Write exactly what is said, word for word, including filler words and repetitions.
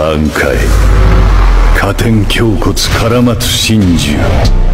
半壊、加点胸骨絡まつ真珠。